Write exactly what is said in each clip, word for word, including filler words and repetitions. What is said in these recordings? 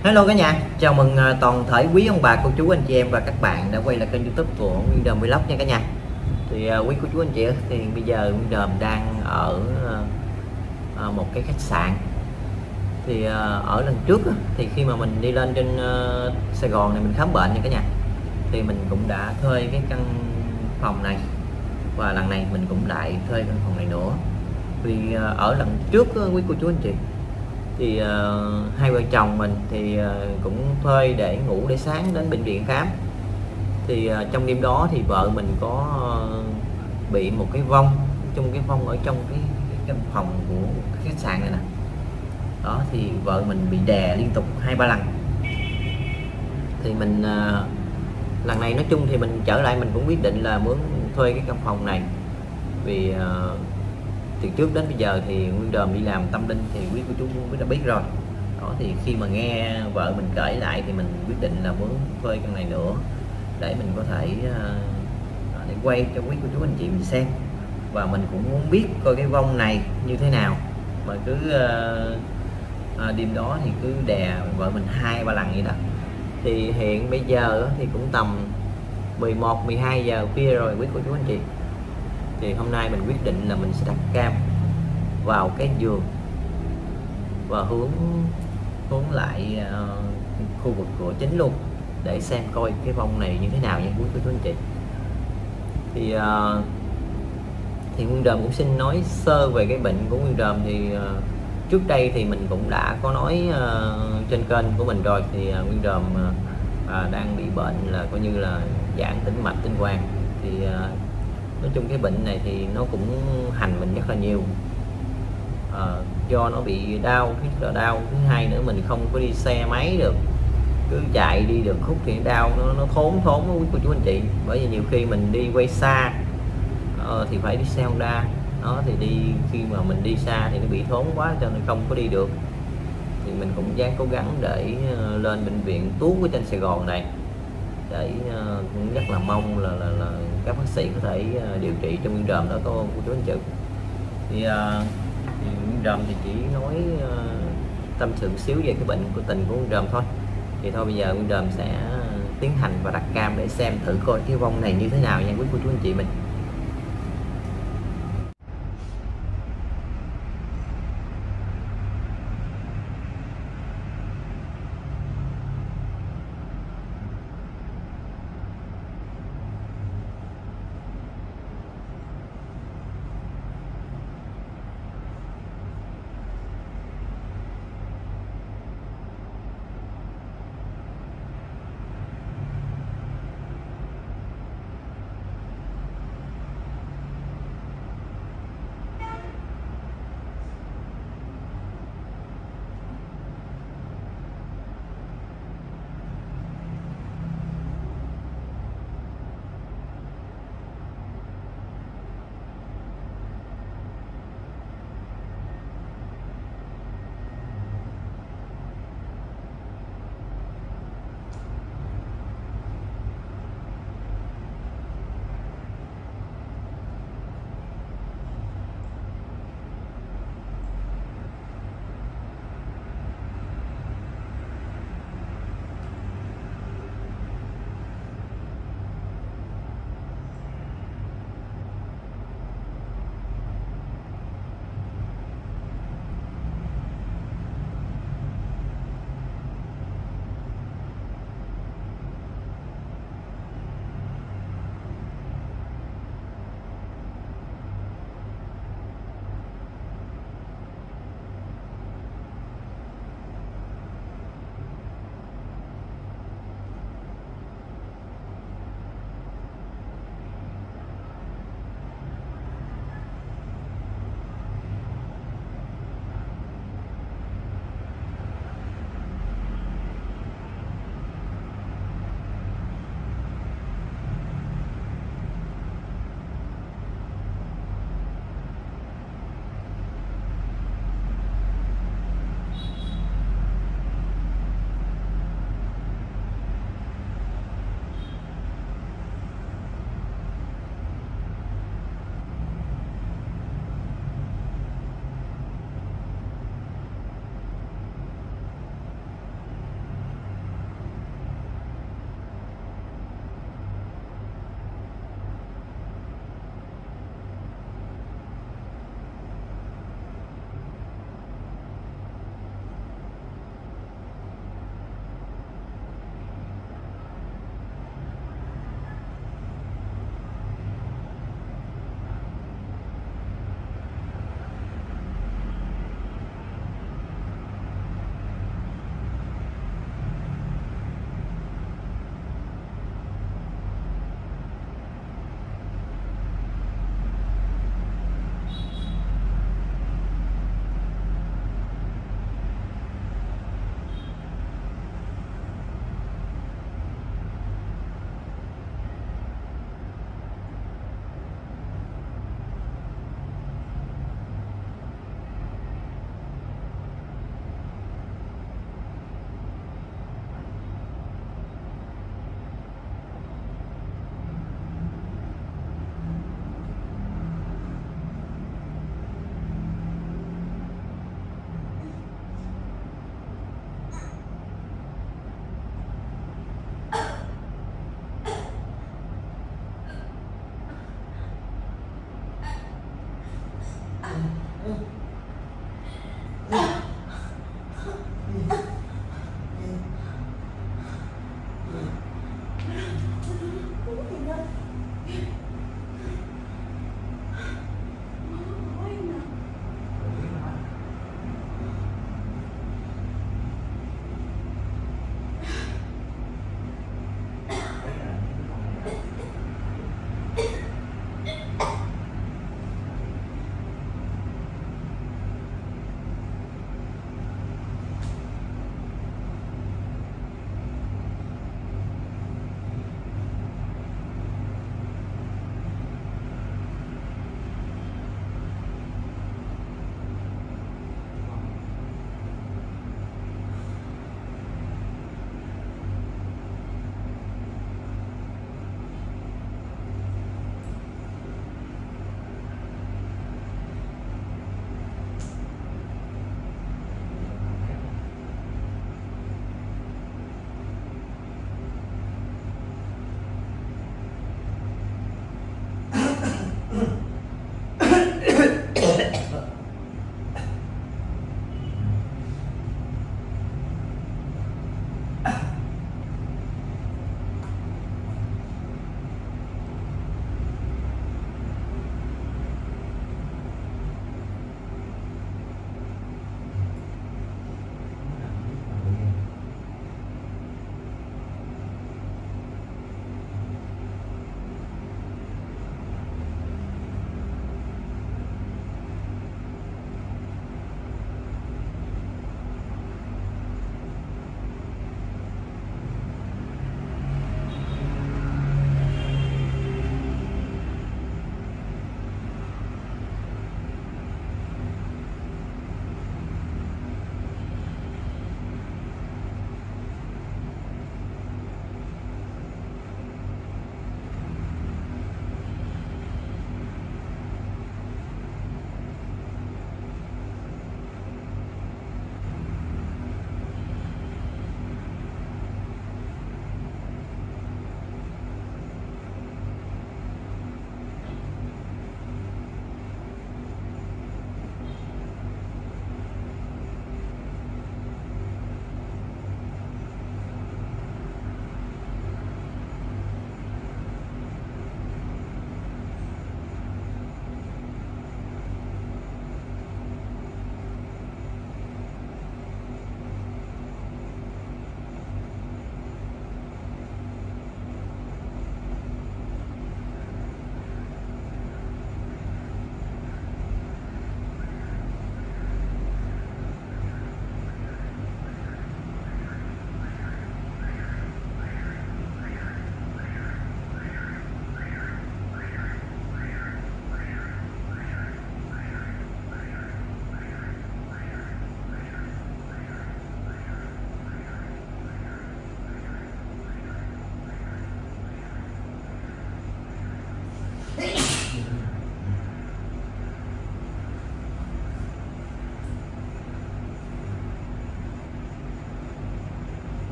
Hello cả nhà, chào mừng à, toàn thể quý ông bà, cô chú, anh chị em và các bạn đã quay lại kênh YouTube của Nguyên Đờm Vlog nha cả nhà. Thì à, quý cô chú anh chị ơi, thì bây giờ Nguyên Đờm đang ở à, à, một cái khách sạn. Thì à, ở lần trước á, thì khi mà mình đi lên trên à, Sài Gòn này mình khám bệnh nha cả nhà, thì mình cũng đã thuê cái căn phòng này, và lần này mình cũng lại thuê căn phòng này nữa. Vì à, ở lần trước á, quý cô chú anh chị, thì uh, hai vợ chồng mình thì uh, cũng thuê để ngủ để sáng đến bệnh viện khám. Thì uh, trong đêm đó thì vợ mình có uh, bị một cái vong, trong cái vong ở trong cái, cái căn phòng của khách sạn này nè. Đó thì vợ mình bị đè liên tục hai ba lần. Thì mình uh, lần này nói chung thì mình trở lại mình cũng quyết định là muốn thuê cái căn phòng này. Vì uh, từ trước đến bây giờ thì Nguyên Đờm đi làm tâm linh thì quý cô chú cũng đã biết rồi. Đó thì khi mà nghe vợ mình kể lại thì mình quyết định là muốn thuê căn này nữa, để mình có thể uh, để quay cho quý cô chú anh chị mình xem. Và mình cũng muốn biết coi cái vong này như thế nào, mà cứ uh, uh, đêm đó thì cứ đè vợ mình hai ba lần vậy đó. Thì hiện bây giờ thì cũng tầm mười một mười hai giờ khuya rồi quý cô chú anh chị. Thì hôm nay mình quyết định là mình sẽ đặt cam vào cái giường và hướng hướng lại uh, khu vực cửa chính luôn, để xem coi cái vong này như thế nào nha quý cô chú anh chị. Thì uh, thì Nguyên Đờm cũng xin nói sơ về cái bệnh của Nguyên Đờm. Thì uh, trước đây thì mình cũng đã có nói uh, trên kênh của mình rồi. Thì uh, Nguyên Đờm uh, uh, đang bị bệnh là coi như là giãn tĩnh mạch tinh hoàng. Thì uh, nói chung cái bệnh này thì nó cũng hành mình rất là nhiều. À, do nó bị đau, thứ là đau, thứ hai nữa mình không có đi xe máy được, cứ chạy đi được khúc thì đau, nó nó thốn thốn với cô chú anh chị. Bởi vì nhiều khi mình đi quay xa ờ, thì phải đi xe Honda đó, thì đi khi mà mình đi xa thì nó bị thốn quá cho nên không có đi được. Thì mình cũng dáng cố gắng để uh, lên bệnh viện Tuốt ở trên Sài Gòn này, để uh, cũng rất là mong là, là, là các bác sĩ có thể uh, điều trị cho Nguyên Đờm đó cô chú anh chị. Thì, uh, thì Nguyên Đờm thì chỉ nói uh, tâm sự xíu về cái bệnh của tình của Nguyên Đờm thôi. Thì thôi bây giờ Nguyên Đờm sẽ tiến hành và đặt cam để xem thử coi cái vong này như thế nào nha quý cô chú anh chị mình.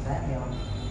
sát nhau.